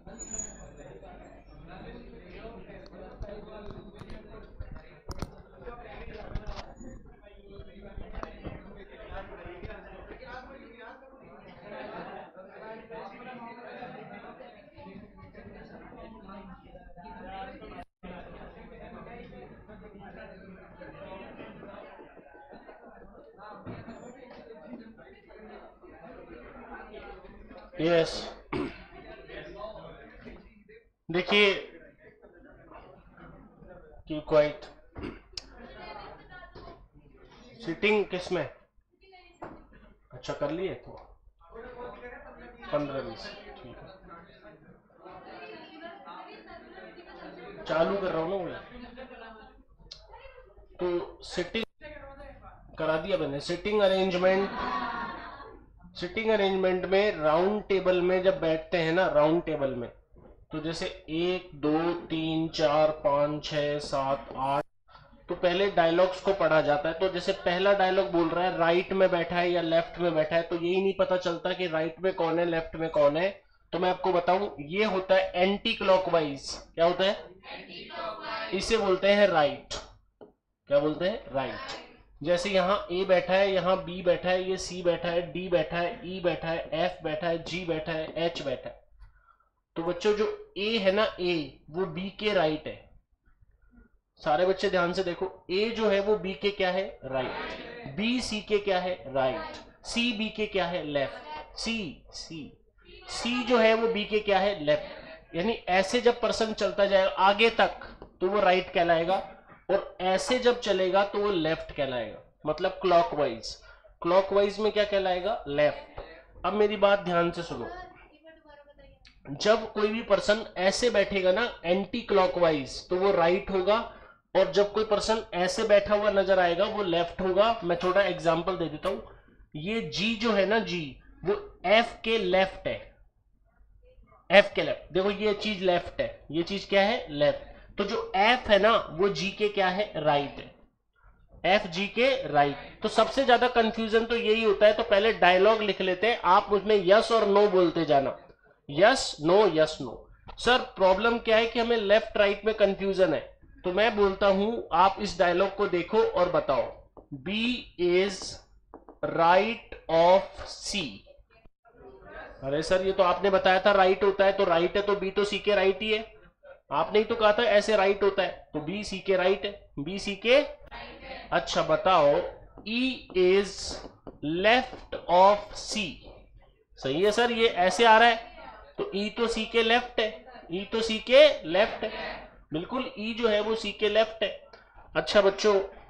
Yes, देखिए की quite sitting किसमें, अच्छा कर लिए तो 15-20, ठीक है, चालू कर रहा हूँ ना वो, तो सिटिंग करा दिया मैंने। सिटिंग अरेंजमेंट में राउंड टेबल में जब बैठते हैं ना, राउंड टेबल में, तो जैसे 1 2 3 4 5 6 7 8, तो पहले डायलॉग्स को पढ़ा जाता है। तो जैसे पहला डायलॉग बोल रहा है राइट में बैठा है या लेफ्ट में बैठा है, तो यही नहीं पता चलता कि राइट में कौन है लेफ्ट में कौन है। तो मैं आपको बताऊं, ये होता है एंटी क्लॉकवाइज। क्या होता है? इसे बोलते हैं राइट। क्या बोलते हैं? राइट। जैसे यहाँ ए बैठा है, यहाँ बी बैठा है, ये सी बैठा है, डी बैठा है, ई बैठा है, एफ बैठा है, जी बैठा है, एच बैठा है। तो बच्चों जो ए है ना, ए वो बी के राइट है। सारे बच्चे ध्यान से देखो, ए जो है वो बी के क्या है? राइट। बी सी के क्या है? राइट। सी बी के क्या है? लेफ्ट। सी जो है वो बी के क्या है? लेफ्ट। यानी ऐसे जब पर्सन चलता जाएगा आगे तक तो वो राइट कहलाएगा, और ऐसे जब चलेगा तो वो लेफ्ट कहलाएगा। मतलब क्लॉकवाइज। क्लॉकवाइज में क्या कहलाएगा? लेफ्ट। अब मेरी बात ध्यान से सुनो, जब कोई भी पर्सन ऐसे बैठेगा ना एंटी क्लॉकवाइज, तो वो राइट होगा, और जब कोई पर्सन ऐसे बैठा हुआ नजर आएगा वो लेफ्ट होगा। मैं छोटा एग्जांपल दे देता हूं, ये जी जो है ना, जी वो एफ के लेफ्ट है। एफ के लेफ्ट, देखो ये चीज लेफ्ट है, ये चीज क्या है? लेफ्ट। तो जो एफ है ना वो जी के क्या है? राइट है। एफ जी के राइट। तो सबसे ज्यादा कंफ्यूजन तो यही होता है। तो पहले डायलॉग लिख लेते हैं, आप उसमें यस और नो बोलते जाना। Yes no, yes no. Sir problem क्या है कि हमें लेफ्ट राइट में कंफ्यूजन है, तो मैं बोलता हूं आप इस डायलॉग को देखो और बताओ, B is right of C. अरे सर ये तो आपने बताया था राइट होता है, तो राइट है तो बी तो सी के राइट ही है। आपने ही तो कहा था ऐसे राइट होता है, तो बी सी के राइट है। बी सी के, अच्छा बताओ, E is left of C. सही है सर, ये ऐसे आ रहा है, तो ई तो सी के लेफ्ट है। ई तो सी के लेफ्ट है, बिल्कुल ई जो है वो सी के लेफ्ट है। अच्छा बच्चों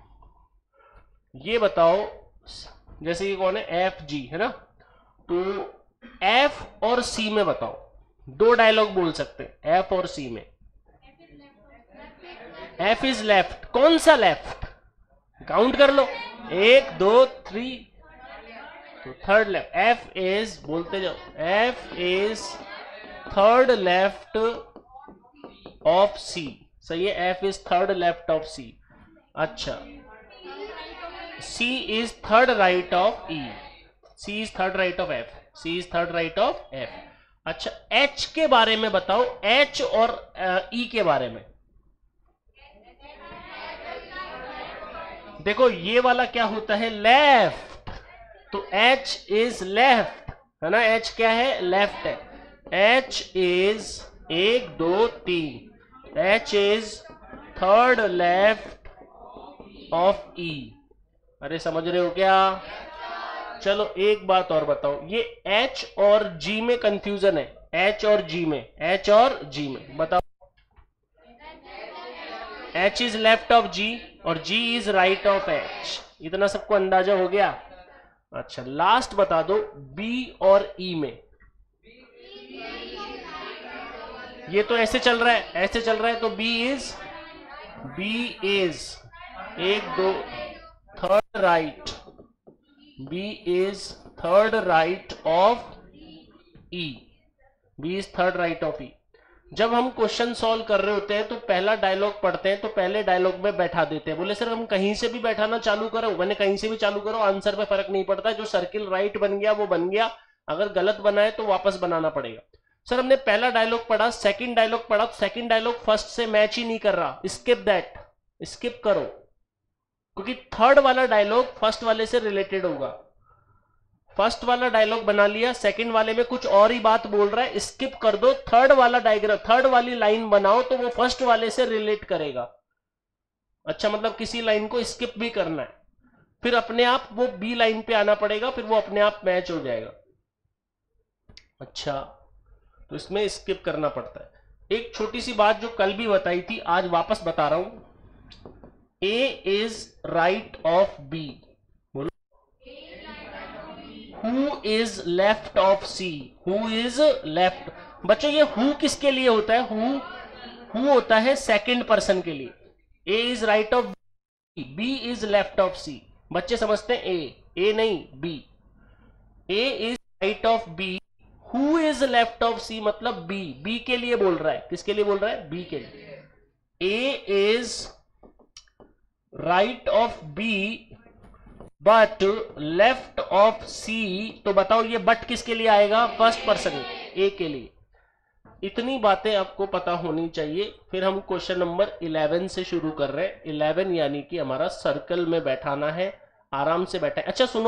ये बताओ, जैसे ये कौन है? एफ जी है ना, तो एफ और सी में बताओ, दो डायलॉग बोल सकते हैं एफ और सी में। एफ इज लेफ्ट, कौन सा लेफ्ट? काउंट कर लो, 1 2 3, तो थर्ड लेफ्ट। एफ इज, बोलते जाओ, F is third left of C. सही है, F is third left of C. अच्छा, C is third right of E. C is third right of F. C is third right of F. अच्छा H के बारे में बताओ, H और ई के बारे में। देखो ये वाला क्या होता है? लेफ्ट। तो एच इज लेफ्ट है ना, एच क्या है? लेफ्ट है। H is 1 2 3, H is third left of E. अरे समझ रहे हो क्या? चलो एक बात और बताओ, ये एच और जी में कंफ्यूजन है। एच और जी में, एच और जी में बताओ। H is left of G और G is right of H. इतना सबको अंदाजा हो गया? अच्छा लास्ट बता दो, बी और ई में। ये तो ऐसे चल रहा है, ऐसे चल रहा है, तो B is 1 2 third right. B is third right of E. B is third right of E. जब हम क्वेश्चन सॉल्व कर रहे होते हैं तो पहला डायलॉग पढ़ते हैं, तो पहले डायलॉग में बैठा देते हैं। बोले सर हम कहीं से भी बैठाना चालू करो, मैंने कहीं से भी चालू करो, आंसर पे फर्क नहीं पड़ता। जो सर्किल राइट बन गया वो बन गया, अगर गलत बना है तो वापस बनाना पड़ेगा। सर हमने पहला डायलॉग पढ़ा, सेकंड डायलॉग पढ़ा, सेकंड डायलॉग फर्स्ट से मैच ही नहीं कर रहा, स्किप दैट, स्किप करो, क्योंकि थर्ड वाला डायलॉग फर्स्ट वाले से रिलेटेड होगा। फर्स्ट वाला डायलॉग बना लिया, सेकंड वाले में कुछ और ही बात बोल रहा है, स्किप कर दो, थर्ड वाला डायग्राम, थर्ड वाली लाइन बनाओ तो वो फर्स्ट वाले से रिलेट करेगा। अच्छा, मतलब किसी लाइन को स्किप भी करना है, फिर अपने आप वो बी लाइन पे आना पड़ेगा, फिर वो अपने आप मैच हो जाएगा। अच्छा, तो इसमें स्किप करना पड़ता है। एक छोटी सी बात जो कल भी बताई थी, आज वापस बता रहा हूं, A is right of B, बोलो। Who is left of C, who is left. बच्चों ये हु किसके लिए होता है? हु होता है सेकंड पर्सन के लिए। A is right of B is left of C. बच्चे समझते हैं ए नहीं B. A is right of B, who is left of C मतलब बी के लिए बोल रहा है। किसके लिए बोल रहा है? बी के लिए। A is right of B but left of C, तो बताओ ये बट किसके लिए आएगा? फर्स्ट पर्सन, ए के लिए। इतनी बातें आपको पता होनी चाहिए। फिर हम क्वेश्चन नंबर 11 से शुरू कर रहे हैं। 11 यानी कि हमारा सर्कल में बैठाना है, आराम से बैठा है। अच्छा सुनो,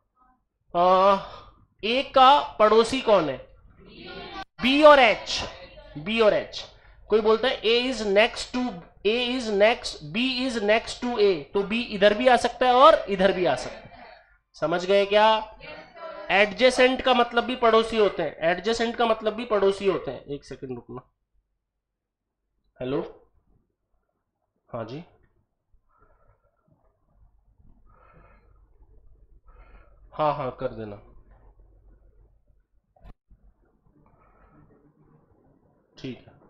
ए का पड़ोसी कौन है? बी और एच, बी और एच। कोई बोलता है A is next to, A is next, B is next to A, तो बी इधर भी आ सकता है और इधर भी आ सकता है। समझ गए क्या? एडजेसेंट का मतलब भी पड़ोसी होते हैं, एडजेसेंट का मतलब भी पड़ोसी होते हैं। एक सेकंड रुकना। हेलो, हाँ जी, हाँ हाँ कर देना, ठीक है।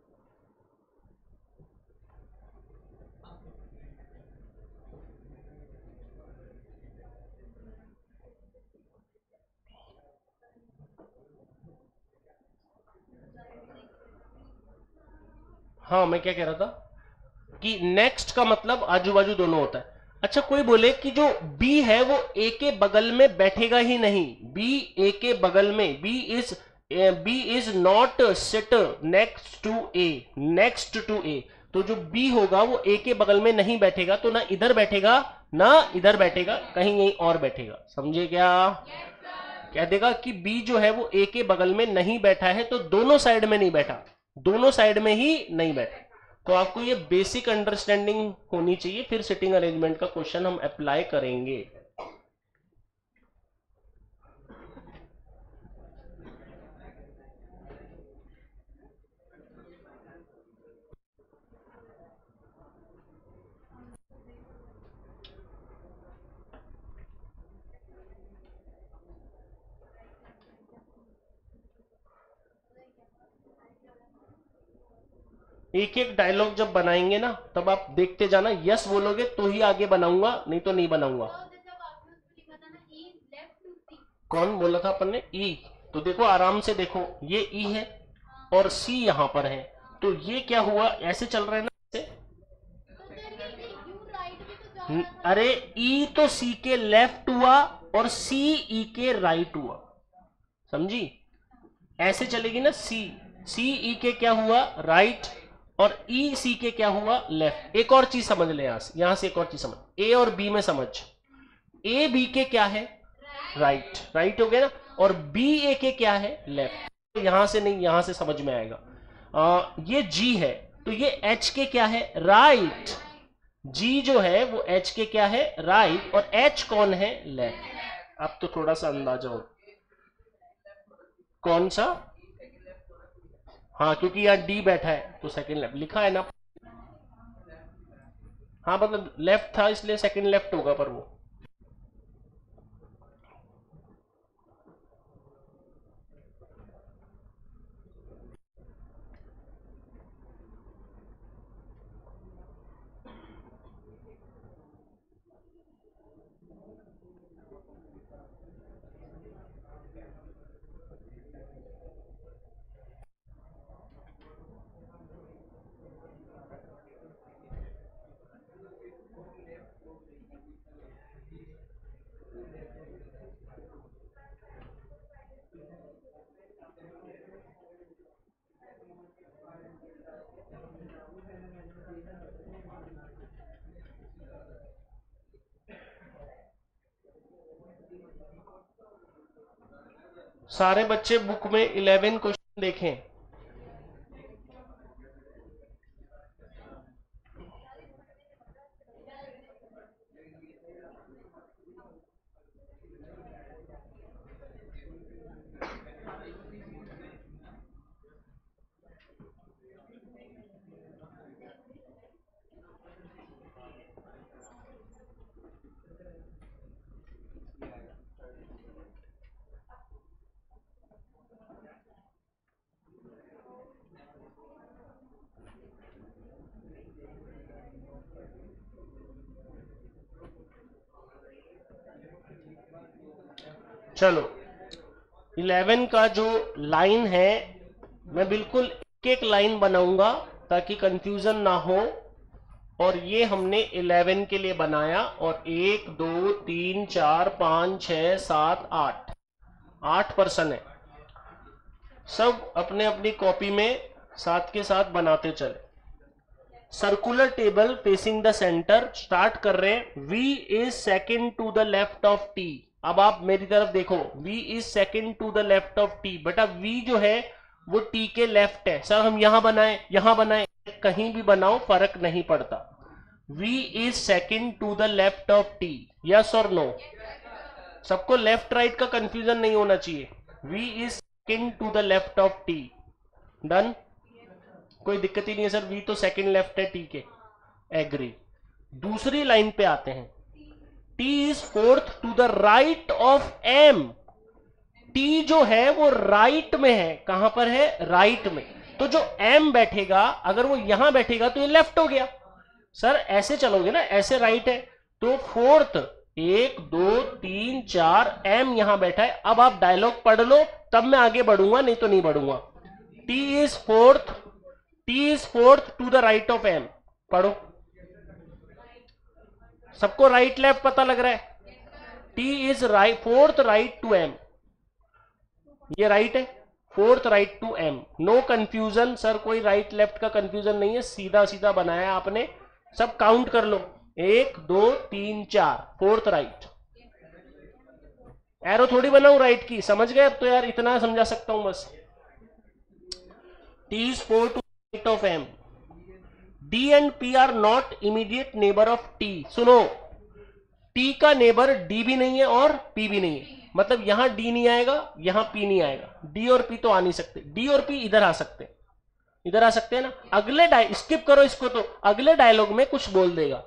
हाँ मैं क्या कह रहा था कि नेक्स्ट का मतलब आजू बाजू दोनों होता है। अच्छा, कोई बोले कि जो बी है वो ए के बगल में बैठेगा ही नहीं, बी ए के बगल में, B is not sit next to A, next to A, तो जो बी होगा वो ए के बगल में नहीं बैठेगा, तो ना इधर बैठेगा ना इधर बैठेगा, कहीं यहीं और बैठेगा। समझे क्या? कह देगा कि बी जो है वो ए के बगल में नहीं बैठा है, तो दोनों साइड में नहीं बैठा, दोनों साइड में ही नहीं बैठा। तो आपको ये बेसिक अंडरस्टैंडिंग होनी चाहिए, फिर सिटिंग अरेंजमेंट का क्वेश्चन हम अप्लाई करेंगे। एक एक डायलॉग जब बनाएंगे ना, तब आप देखते जाना, यस बोलोगे तो ही आगे बनाऊंगा, नहीं तो नहीं बनाऊंगा। कौन बोला था अपन ने? ई। तो देखो आराम से देखो, ये ई है और सी यहां पर है, तो ये क्या हुआ? ऐसे चल रहे हैं ना ऐसे। अरे ई तो सी के लेफ्ट हुआ और सी ई के राइट हुआ, समझी? ऐसे चलेगी ना, सी, सी ई के क्या हुआ? राइट, और ई सी के क्या हुआ? लेफ्ट। एक और चीज समझ ले, यहां से एक और चीज समझ, ए और बी में समझ, ए बी के क्या है? राइट, राइट हो गया ना, और बी ए के क्या है? लेफ्ट। तो यहां से नहीं, यहां से समझ में आएगा। ये जी है, तो ये एच के क्या है? राइट। जी जो है वो एच के क्या है? राइट, और एच कौन है? लेफ्ट। अब तो थोड़ा सा अंदाजा हो। कौन सा? हाँ, क्योंकि यहाँ डी बैठा है तो सेकंड लेफ्ट लिखा है ना। हाँ मतलब लेफ्ट था इसलिए सेकंड लेफ्ट होगा, पर वो सारे बच्चे बुक में 11 क्वेश्चन देखें। चलो 11 का जो लाइन है मैं बिल्कुल एक एक लाइन बनाऊंगा ताकि कंफ्यूजन ना हो। और ये हमने 11 के लिए बनाया और 1 2 3 4 5 6 7 8 पर्सन है। सब अपने अपनी कॉपी में साथ के साथ बनाते चले। Circular table facing the centre start कर रहे हैं। V is second to the left of T। अब आप मेरी तरफ देखो, V is second to the left of T। बेटा V जो है वो T के लेफ्ट है। सर हम यहां बनाए, कहीं भी बनाओ फर्क नहीं पड़ता। V is second to the left of T, yes और नो? सबको लेफ्ट राइट का कंफ्यूजन नहीं होना चाहिए। V is second to the left of T, done? कोई दिक्कत ही नहीं है सर, V तो सेकेंड लेफ्ट है T के, एग्री। दूसरी लाइन पे आते हैं। T is fourth to the right of M। T जो है वो राइट में है। कहां पर है? राइट में। तो जो M बैठेगा, अगर वो यहां बैठेगा तो ये लेफ्ट हो गया। सर ऐसे चलोगे ना, ऐसे राइट है तो फोर्थ 1 2 3 4 M यहां बैठा है। अब आप डायलॉग पढ़ लो तब मैं आगे बढ़ूंगा, नहीं तो नहीं बढ़ूंगा। T is fourth to the right of M। पढ़ो, सबको राइट लेफ्ट पता लग रहा है? T is fourth right to M, ये राइट है, fourth right to M। No confusion sir, कोई राइट लेफ्ट का कंफ्यूजन नहीं है, सीधा सीधा बनाया आपने। सब काउंट कर लो, 1 2 3 4, फोर्थ राइट। एरो थोड़ी बनाऊं राइट की, समझ गए? अब तो यार इतना समझा सकता हूं बस। T is fourth to the right of M. D and P are not immediate neighbor of T. सुनो, T का नेबर D भी नहीं है और P भी नहीं है। मतलब यहां D नहीं आएगा, यहां P नहीं आएगा। D और P तो आ नहीं सकते। D और P इधर आ सकते, इधर आ सकते हैं ना। अगले स्किप करो इसको, तो अगले डायलॉग में कुछ बोल देगा।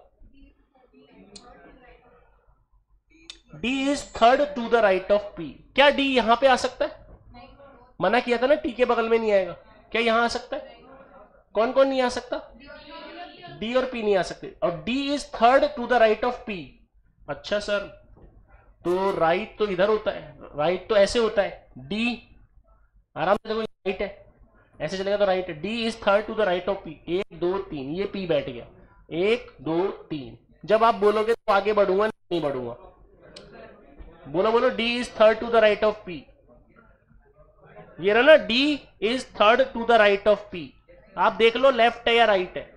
D is third to the right of P। क्या D यहां पे आ सकता है? मना किया था ना, T के बगल में नहीं आएगा। क्या यहां आ सकता है? कौन कौन नहीं आ सकता? D और P नहीं आ सकते। और D is third to the right of P। अच्छा सर, तो राइट तो इधर होता है, राइट तो ऐसे होता है। D आराम से देखो, राइट है, ऐसे चलेगा तो राइट है। D is third to the right of P। 1 2 3, ये P बैठ गया। 1 2 3। जब आप बोलोगे तो आगे बढ़ूंगा, नहीं बढ़ूंगा। बोलो बोलो, D is third to the right of P। ये रहा ना, D is third to the right of P। आप देख लो लेफ्ट है या राइट है।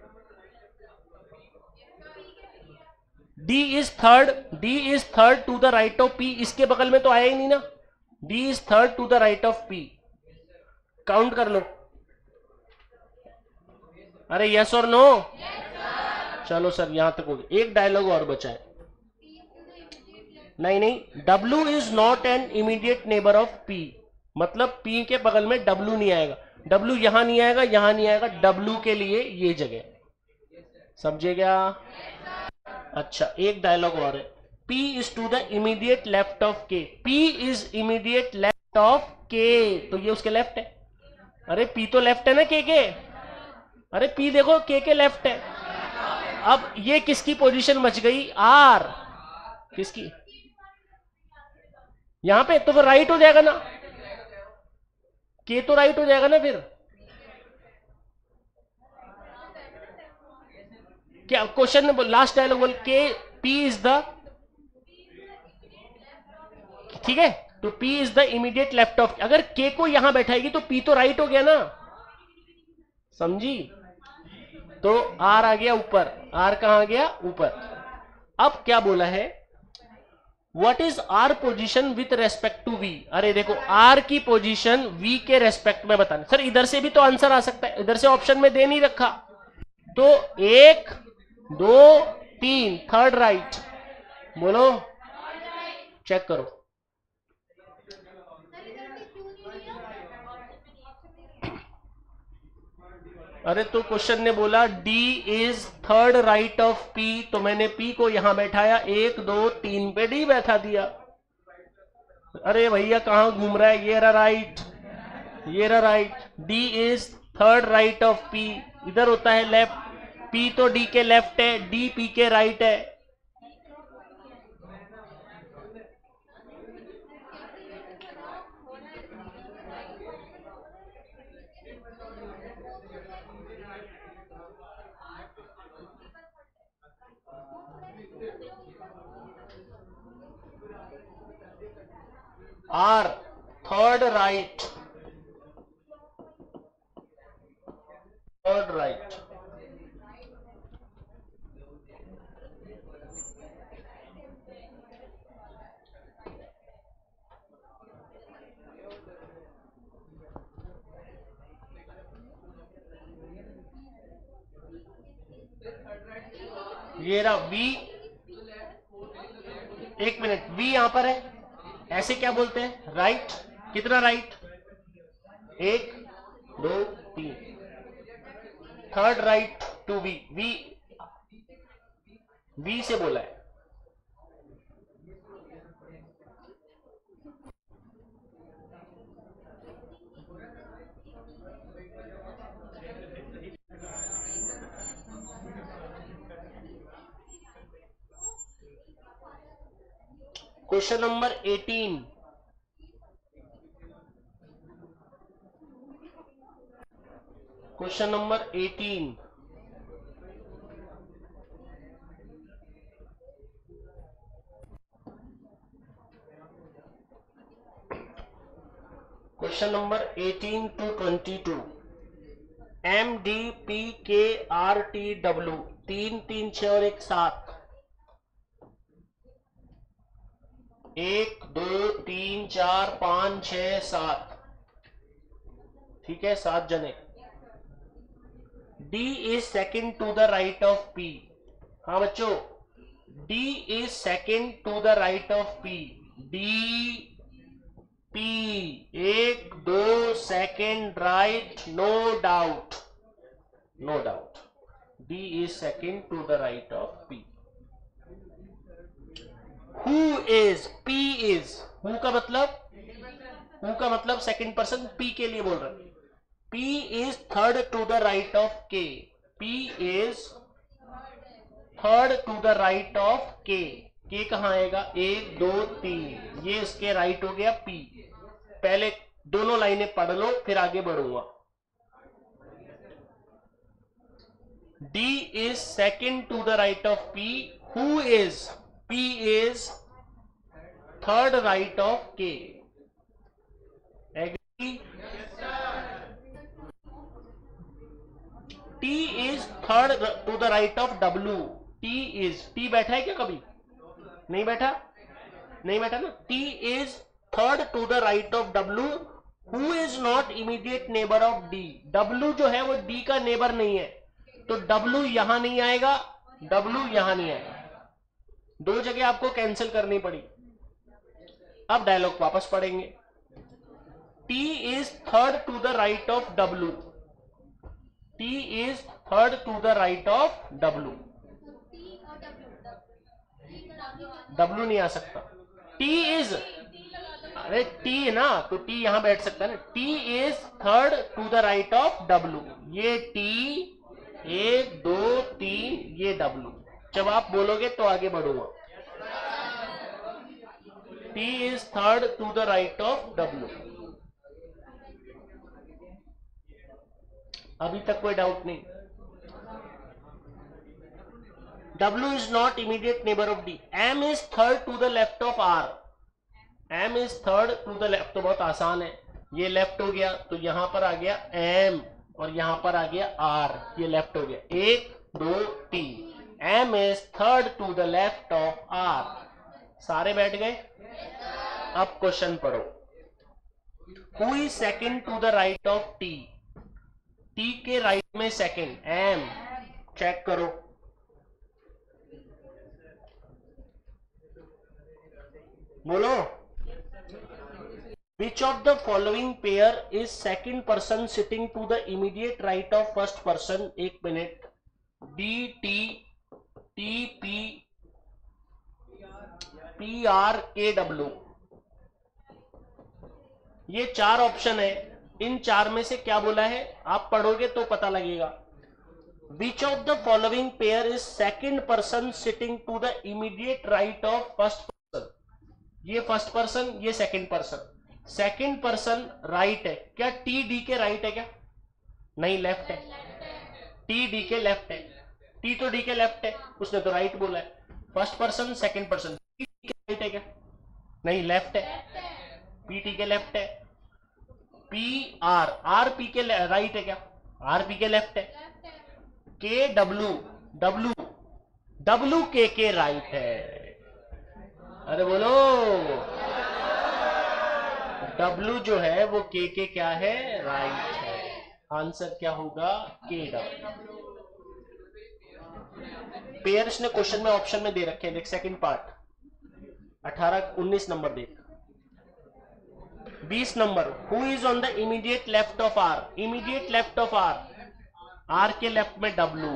D is third to the right of P। इसके बगल में तो आया ही नहीं ना। D is third to the right of P। Count कर लो। अरे यस और नो? चलो सर यहां तक हो गया। एक डायलॉग और बचा है। नहीं, W is not an immediate neighbour of P। मतलब P के बगल में W नहीं आएगा। W यहां नहीं आएगा, यहां नहीं आएगा। W के लिए ये जगह, समझे क्या? अच्छा, एक डायलॉग और है। P is to the immediate left of K। P is immediate left of K, तो ये उसके लेफ्ट है। अरे P तो लेफ्ट है ना K के। अरे P देखो K के लेफ्ट है। अब ये किसकी पोजीशन बच गई? R। किसकी? यहां पे तो फिर राइट हो जाएगा ना, K तो राइट हो जाएगा ना फिर। क्या क्वेश्चन में लास्ट डायलॉग बोल के P इज द, ठीक है, तो P is the immediate left of. अगर K को यहां बैठाएगी तो P तो राइट हो गया ना, समझी? तो आर आ गया ऊपर, आर कहां आ गया ऊपर। अब क्या बोला है, what is R position with respect to V. अरे देखो आर की पोजीशन वी के रेस्पेक्ट में बताना। सर इधर से भी तो आंसर आ सकता है, इधर से ऑप्शन में दे नहीं रखा। तो 1 2 3 थर्ड राइट, बोलो चेक करो। अरे तो क्वेश्चन ने बोला D is third right of P, तो मैंने पी को यहां बैठाया, 1 2 3 पे डी बैठा दिया। अरे भैया कहां घूम रहा है, ये रहा राइट, ये रहा right. D is third right of P, इधर होता है लेफ्ट, पी तो डी के लेफ्ट है, डी पी के राइट है। R third right, third right. ये रहा वी, एक मिनट, वी यहां पर है, ऐसे क्या बोलते हैं राइट। कितना right, 1 2 3, third right to V, V से बोला है। Question number 18, question number 18, question number 18 to 22, M D P K R T W, 3 3 6 और 1 7, 1 2 3 4 5 6 7, ठीक है 7 जने। D is second to the right of P. हाँ बच्चों, D is second to the right of P, D P 1 2 second right, no doubt, no doubt, D is second to the right of P. Who is, P is, who का मतलब, who का मतलब second person, P के लिए बोल रहे हैं। P is third to the right of K, P is third to the right of K, K कहां आएगा, 1 2 3, ये इसके राइट हो गया P। पहले दोनों लाइनें पढ़ लो फिर आगे बढ़ूंगा। D is second to the right of P, who is, P is third right of K, agree? T is third to the right of W, T is, T बैठा है क्या कभी, नहीं बैठा, नहीं बैठा ना। T is third to the right of W, who is not immediate neighbor of D, W जो है वो D का नेबर नहीं है, तो W यहां नहीं आएगा, W यहां नहीं आएगा, दो जगह आपको कैंसिल करनी पड़ी। अब डायलॉग वापस पढ़ेंगे। T is third to the right of W, T is third to the right of W, W नहीं आ सकता, T is, अरे T है ना तो T यहां बैठ सकता है ना, T is third to the right of W, ये T 1 2 3, ये W। जब आप बोलोगे तो आगे बढ़ूंगा। T is third to the right of W। अभी तक कोई डाउट नहीं। W is not immediate neighbor of D, M is third to the left of R, M is third to the left, तो बहुत आसान है, ये लेफ्ट हो गया तो यहां पर आ गया M, और यहां पर आ गया आर, ये लेफ्ट हो गया, 1 2 3। M is third to the left of R. सारे बैठ गए। अब क्वेश्चन पढ़ो। Who is second to the right of T? T के राइट में सेकंड एम, चेक करो। बोलो। Which of the following pair is second person sitting to the immediate right of first person? एक minute. D T T P P R K W, ये 4 option है। इन 4 में से क्या बोला है? आप पढ़ोगे तो पता लगेगा। Which of the following pair is second person sitting to the immediate right of first person? ये फर्स्ट पर्सन, ये second person. Second person right है क्या? टी डी के राइट है क्या? नहीं, लेफ्ट है। टी डी के लेफ्ट है। टी तो डी के लेफ्ट है, उसने तो राइट बोला है। First person second person, T D के राइट है क्या? नहीं, लेफ्ट है। पी टी के लेफ्ट है। पी आर, आर पी के राइट है क्या? आर पी के लेफ्ट है। के डब्ल्यू, डब्ल्यू डब्ल्यू के राइट है। अरे बोलो। W जो है वो के क्या है? राइट है। आंसर क्या होगा? K W. पेयर्स ने क्वेश्चन में ऑप्शन में दे रखे हैं, देख सेकंड पार्ट 18-19 नंबर देख। 20 नंबर, who is on the immediate left of R? Immediate left of R, R के लेफ्ट में W।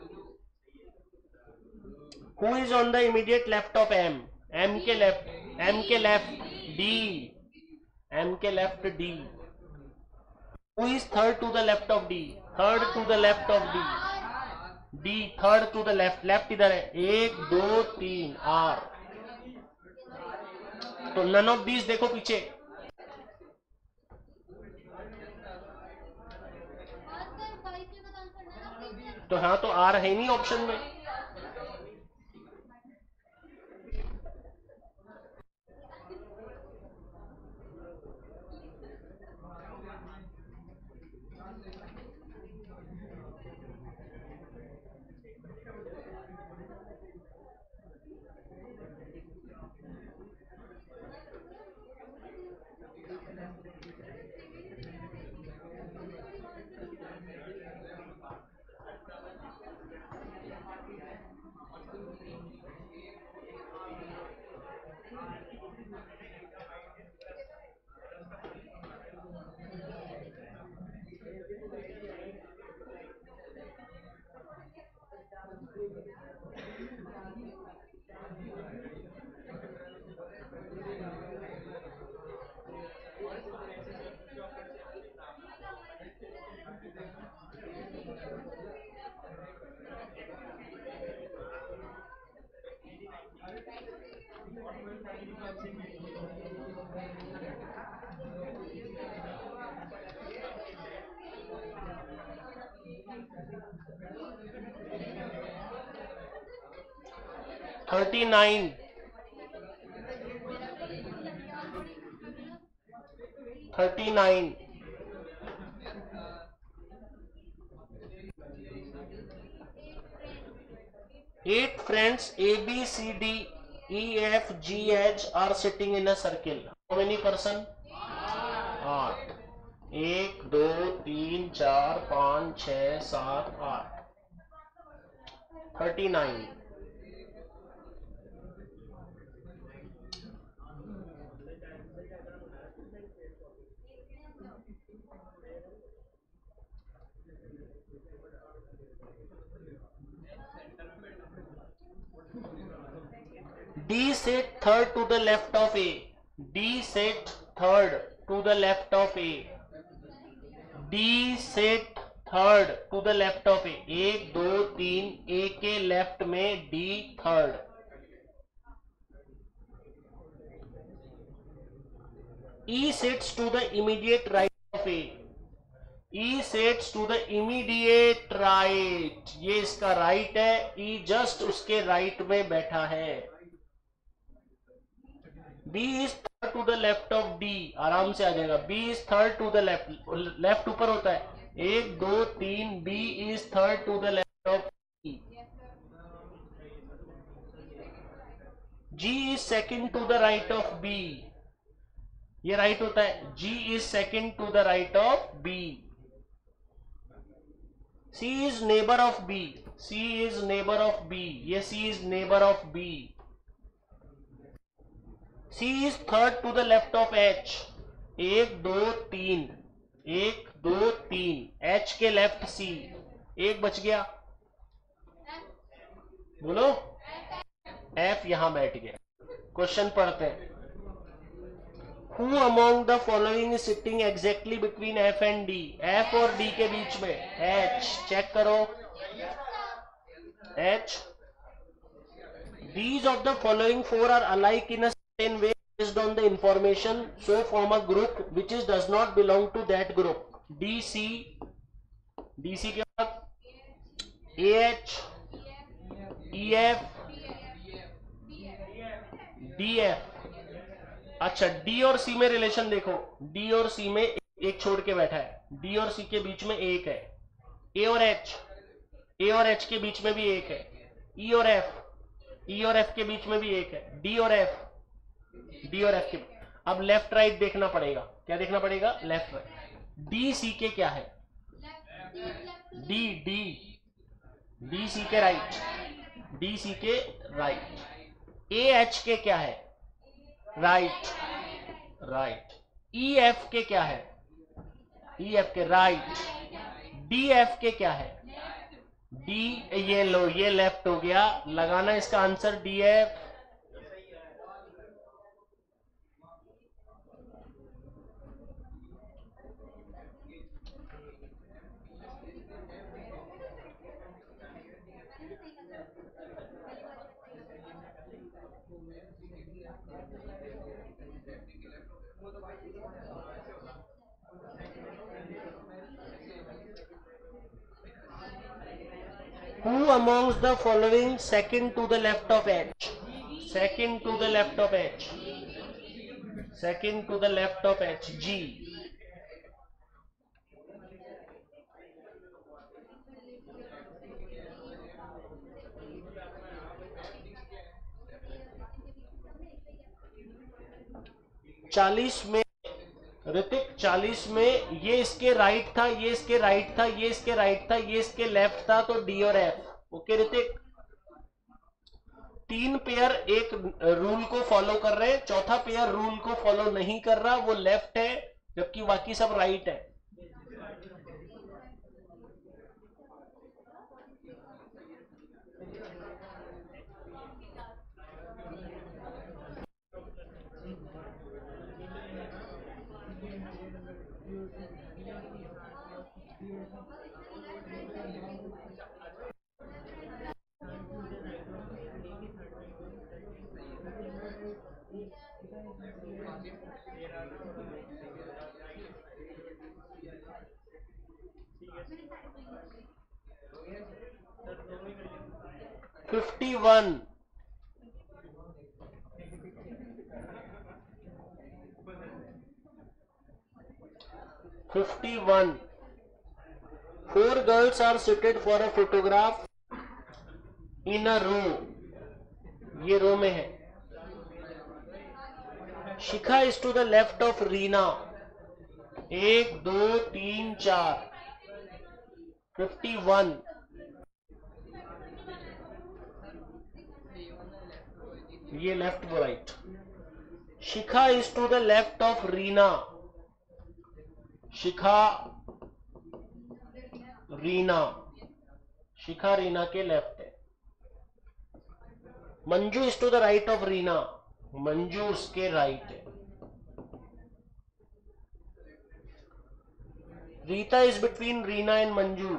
Who is on the immediate left of M? M के लेफ्ट D, एम के left D। Who is third to the left of D? Third to the left of D third to the left, left इधर है, 1 2 3 R। तो none of these देखो पीछे। तो हाँ, तो R है नहीं ऑप्शन में। Thirty nine 39। Eight friends A B C D E F G H are sitting in a circle. How many person? 8। 1 2 3 4 5 6 7 8। 39। D sit third to the left of A. D sit third to the left of A. D sit third to the left of A. 1 2 3, A के left में D third. E sits to the immediate right of A. E sits to the immediate right, ये इसका right है। E just उसके right में बैठा है। B is third to the left of D, आराम से आ जाएगा। B is third to the left, left ऊपर होता है, 1 2 3, B is third to the left of E. G is second to the right of B. ये right होता है. G is second to the right of B. C is neighbor of B. C is neighbor of B. ये C is neighbor of B. C is third to the left of H. 1 2 3, 1 2 3, H के left C. एक बच गया, बोलो. F यहां बैठ गया. Question पढ़ते हैं. Who among the following is sitting exactly between F and D? F और D के बीच में H. चेक करो. H. These of the following four are alike in a certain way based on the information, so form a group which is does not belong to that group. DC. DC के बाद AH, EF, DF. अच्छा, D और C में relation देखो. D और C में एक छोड़ के बैठा है. डी और सी के बीच में एक है. ए और एच, ए और एच के बीच में भी एक है. ई और एफ, ई और एफ के बीच में भी एक है. डी और एफ, डी और एफ के. अब लेफ्ट राइट देखना पड़ेगा. क्या देखना पड़ेगा? Left right. डी सी के क्या है? डी डी डी सी के राइट, डी सी के राइट. ए एच के क्या है? Right right. ई एफ के क्या है? ई एफ के राइट. डी एफ के क्या है? डी. ये लो, ये लेफ्ट हो गया. लगाना इसका answer D F. Who amongst the following second to the left of H? Second to the left of H. Second to the left of H. G. चालीस में ऋतिक, 40 में ये इसके राइट था, ये इसके राइट था, ये इसके राइट था, ये इसके लेफ्ट था, तो डी और एफ. ओके ऋतिक. 3 पेयर एक रूल को फॉलो कर रहे हैं, चौथा पेयर रूल को फॉलो नहीं कर रहा, वो लेफ्ट है, जबकि बाकी सब राइट है. $51. Four girls are seated for a photograph in a row. ये रो में है. शिखा is to the left of Reena. 1 2 3 4. 51. ये लेफ्ट वो right. Shikha is to the left of Reena. Shikha Reena, Shikha Reena के लेफ्ट है. Manju is to the right of Reena. Manju उसके राइट है. Rita is between Reena and Manju.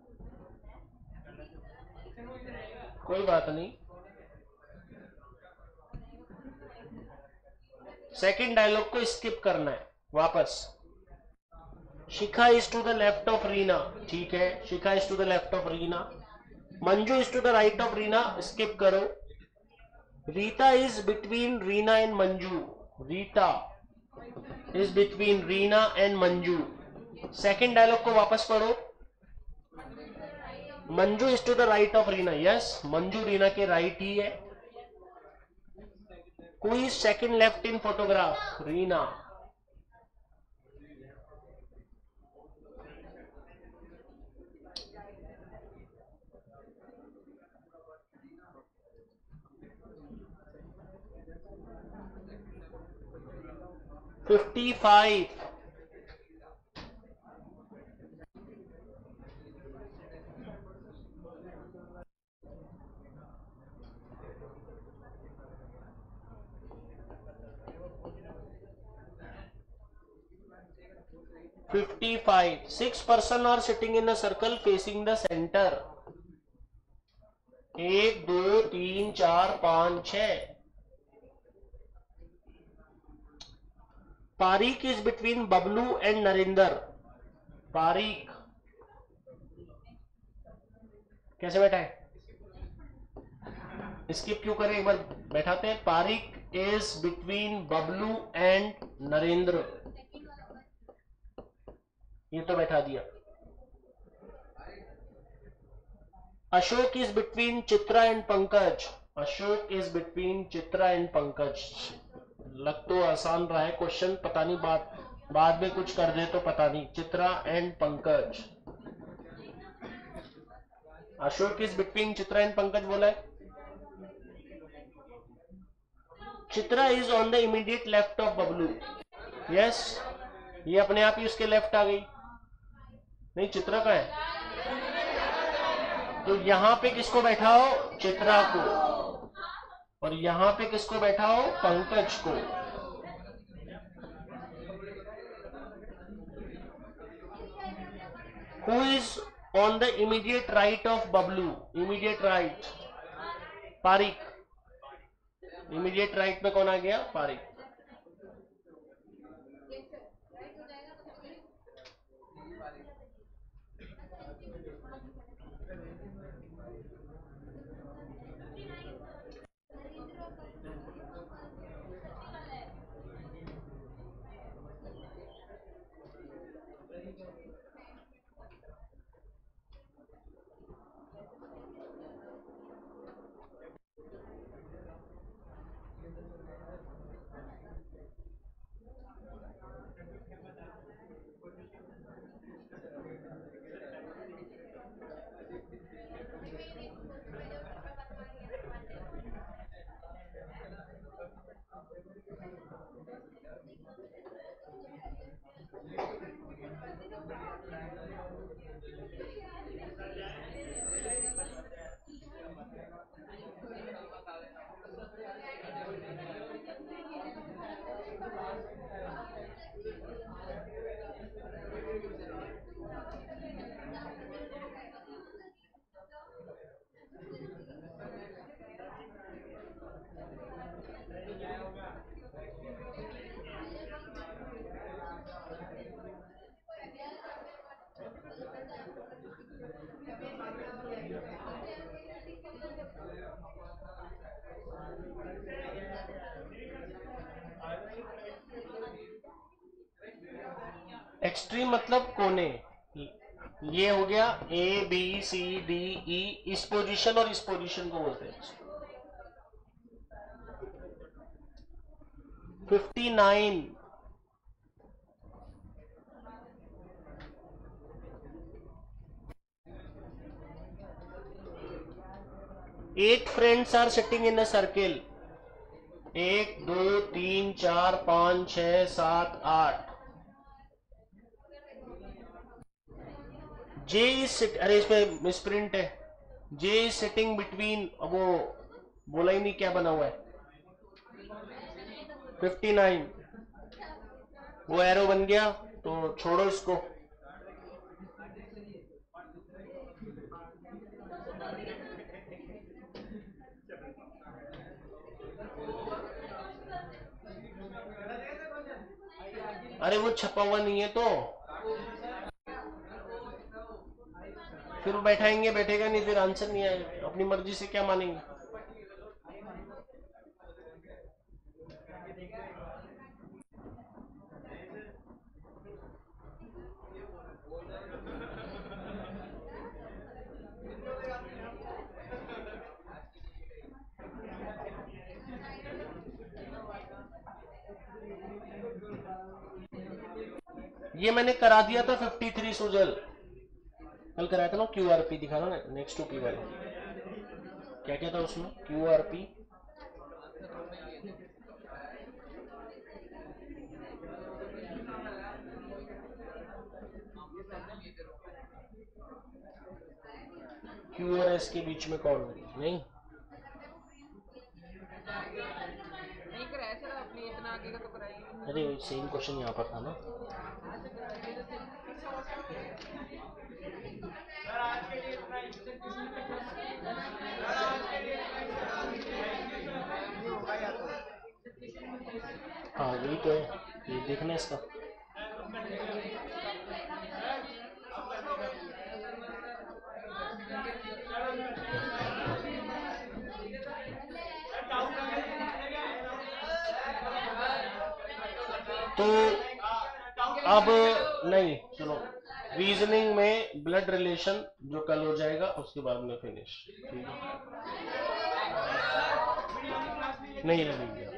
कोई बात नहीं. सेकंड डायलॉग को स्किप करना है वापस. Shikha is to the left of Reena. ठीक है, Shikha is to the left of Reena. Manju is to the right of Reena. Skip करो. Rita is between Reena and Manju. Rita is between Reena and Manju. Second dialogue को वापस पढ़ो। Manju is to the right of Reena. Yes, Manju Reena के राइट ही है। Who is second left in photograph? Reena. Fifty five. Six person are sitting in a circle facing the center. 1 2 3 4 5 6। Pareek is between Bablu and Narendra. Pareek कैसे बैठा है? Skip क्यों करें, एक बार बैठाते हैं। Pareek is between Bablu and Narendra, ये तो बैठा दिया। Ashok is between Chitra and Pankaj. Ashok is between Chitra and Pankaj. लग तो आसान रहा है क्वेश्चन, पता नहीं बाद में कुछ कर दे तो पता नहीं। Chitra and Pankaj. Ashok is between Chitra and Pankaj बोला है। Chitra is on the immediate left of Bablu. Yes, ये अपने आप ही उसके लेफ्ट आ गई। नहीं, चित्रा का है तो यहां पे किसको बैठाओ? चित्रा को। और यहां पे किसको बैठाओ? पंकज को। Who is on the immediate right of Bablu? Immediate right Pareek. Immediate right में कौन आ गया? पारिक। एक्सट्रीम मतलब कोने। ये हो गया A B C D E. इस पोजीशन और इस पोजीशन को बोलते हैं। 59। Eight friends are sitting in a circle. 1 2 3 4 5 6 7 8। J is, अरे इसमें मिसप्रिंट है। जे इज सिटिंग बिटवीन, वो बोला ही नहीं क्या बना हुआ है। 59 वो एरो बन गया तो छोड़ो इसको। अरे वो छपा हुआ नहीं है तो फिर बैठाएंगे, बैठेगा नहीं, फिर आंसर नहीं आएगा। अपनी मर्जी से क्या मानेंगे? ये मैंने करा दिया था 53 सुजल, कल कराया था ना। QRP दिखाना ना, नेक्स्ट टू पी वाला, क्या क्या था उसमें? QRP Q और S के बीच में कौन नहीं? अरे सेम क्वेश्चन यहाँ पर था ना। हाँ यही तो है, ये देखना इसका। तो अब नहीं, सुनो, रीजनिंग में ब्लड रिलेशन जो कल हो जाएगा, उसके बाद में फिनिश, ठीक है? नहीं लगेगी।